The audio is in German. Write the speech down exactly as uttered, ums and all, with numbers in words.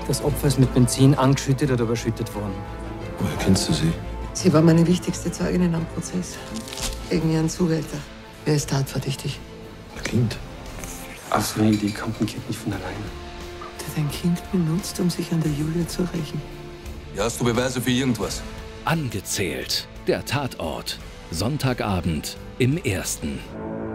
Das Opfer ist mit Benzin angeschüttet oder überschüttet worden. Woher kennst du sie? Sie war meine wichtigste Zeugin in einem Prozess. Gegen ihren Zuhälter. Er ist tatverdächtig. Ein Kind. Auf so eine Idee kommt ein Kind nicht von alleine. Der dein Kind benutzt, um sich an der Julia zu rächen. Ja, hast du Beweise für irgendwas? Angezählt. Der Tatort. Sonntagabend im Ersten.